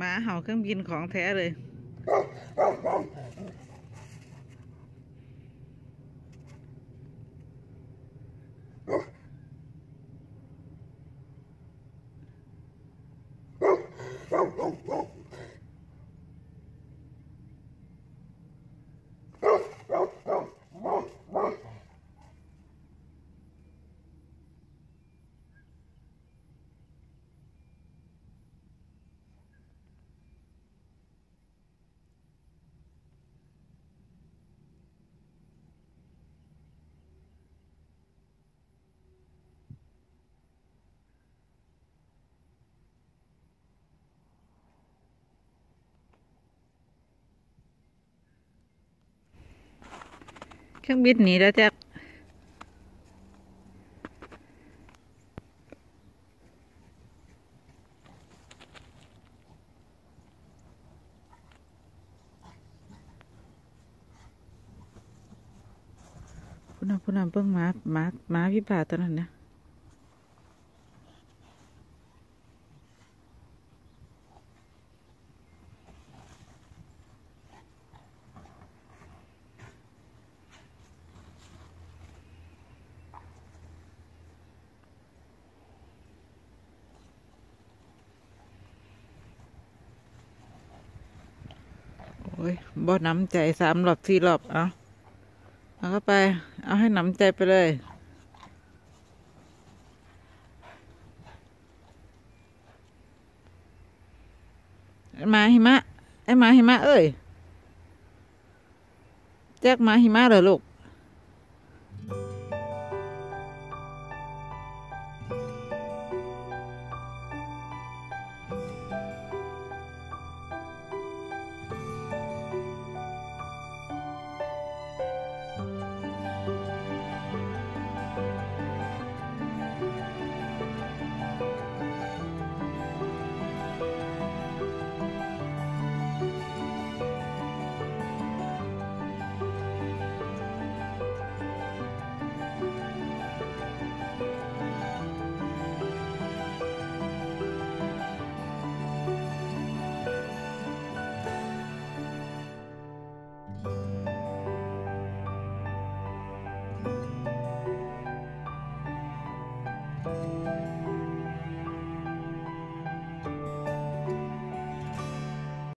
หมาเห่าเครื่องบินของแท้เลยเครื่องบินหนีแล้วแจ๊กพูดนำเพิ่งมาพี่ป่าตัวนั้นนะโอ้ยบ่น้ำใจ3 รอบ 4 รอบเอาเข้าไปเอาให้น้ำใจไปเลยหมาหิมะหมาหิมะเอ้ยแจ๊กหมาหิมะเหรอลูก